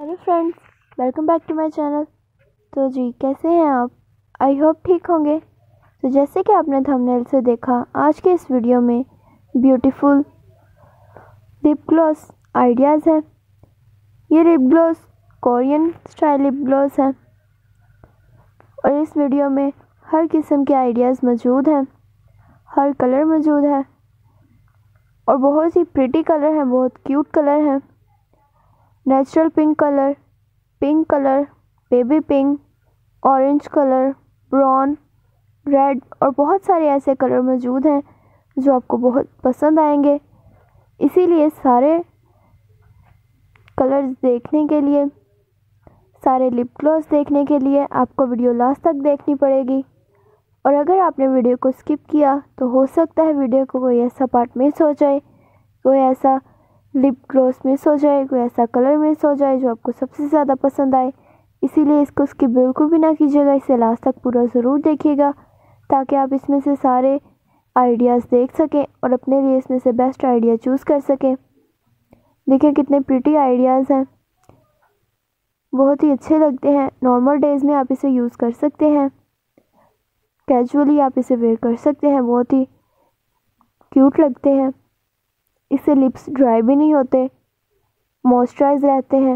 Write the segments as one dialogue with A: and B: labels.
A: Hello friends, welcome back to my channel. तो जी कैसे हैं आप? आई होप ठीक होंगे। तो जैसे कि आपने थंबनेल से देखा, आज के इस वीडियो में ब्यूटीफुल लिप ग्लॉस आइडियाज़ हैं। ये lip gloss Korean style lip gloss है और इस वीडियो में हर किस्म के आइडियाज़ मौजूद हैं, हर कलर मौजूद है और बहुत ही प्रिटी कलर हैं, बहुत क्यूट कलर हैं। Natural pink colour, baby pink, orange colour, brown, red और बहुत सारे ऐसे कलर मौजूद हैं जो आपको बहुत पसंद आएंगे। इसीलिए सारे कलर्स देखने के लिए, सारे लिप ग्लॉस देखने के लिए आपको वीडियो लास्ट तक देखनी पड़ेगी। और अगर आपने वीडियो को स्किप किया तो हो सकता है वीडियो को कोई ऐसा पार्ट मिस हो जाए, कोई ऐसा लिप ग्लॉस मिस हो जाए, कोई ऐसा कलर मिस हो जाए जो आपको सबसे ज़्यादा पसंद आए। इसीलिए इसको स्किप बिल्कुल भी ना कीजिएगा, इसे लास्ट तक पूरा ज़रूर देखिएगा ताकि आप इसमें से सारे आइडियाज़ देख सकें और अपने लिए इसमें से बेस्ट आइडिया चूज़ कर सकें। देखिए कितने प्रिटी आइडियाज़ हैं, बहुत ही अच्छे लगते हैं। नॉर्मल डेज़ में आप इसे यूज़ कर सकते हैं, कैजुअली आप इसे वेयर कर सकते हैं, बहुत ही क्यूट लगते हैं। इससे लिप्स ड्राई भी नहीं होते, मॉइस्चराइज रहते हैं।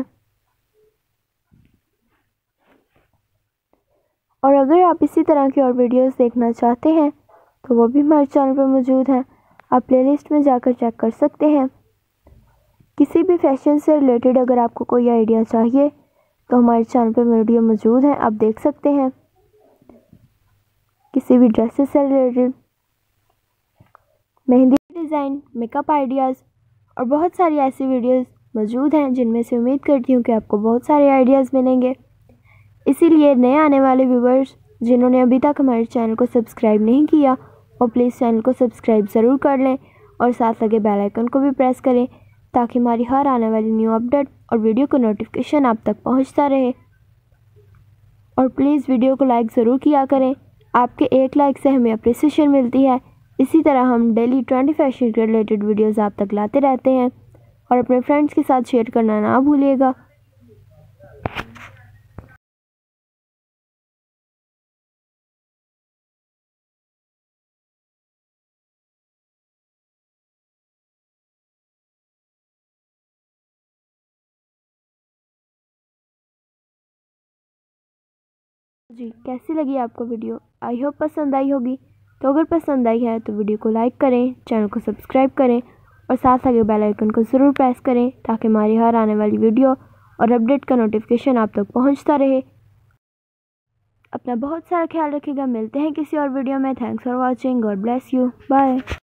A: और अगर आप इसी तरह की और वीडियोस देखना चाहते हैं तो वो भी हमारे चैनल पर मौजूद हैं, आप प्लेलिस्ट में जाकर चेक कर सकते हैं। किसी भी फैशन से रिलेटेड अगर आपको कोई आइडिया चाहिए तो हमारे चैनल पर वीडियो मौजूद हैं, आप देख सकते हैं। किसी भी ड्रेसेस से related, mehndi design, makeup ideas और बहुत सारी ऐसी वीडियोस मौजूद हैं जिनमें से उम्मीद करती हूँ कि आपको बहुत सारे आइडियाज़ मिलेंगे। इसीलिए नए आने वाले व्यूवर्स जिन्होंने अभी तक हमारे चैनल को सब्सक्राइब नहीं किया, और प्लीज़ चैनल को सब्सक्राइब ज़रूर कर लें और साथ लगे बेल आइकन को भी प्रेस करें ताकि हमारी हर आने वाली न्यू अपडेट और वीडियो का नोटिफिकेशन आप तक पहुंचता रहे। और प्लीज़ वीडियो को लाइक ज़रूर किया करें, आपके एक लाइक से हमें अप्रिसिएशन मिलती है। इसी तरह हम डेली 20 फैशन के रिलेटेड वीडियोज़ आप तक लाते रहते हैं और अपने फ्रेंड्स के साथ शेयर करना ना भूलिएगा। जी कैसी लगी आपको वीडियो? आई होप पसंद आई होगी। तो अगर पसंद आई है तो वीडियो को लाइक करें, चैनल को सब्सक्राइब करें और साथ लगे बेल आइकन को ज़रूर प्रेस करें ताकि हमारी हर आने वाली वीडियो और अपडेट का नोटिफिकेशन आप तक पहुंचता रहे। अपना बहुत सारा ख्याल रखिएगा। मिलते हैं किसी और वीडियो में। Thanks for watching. God bless you. Bye.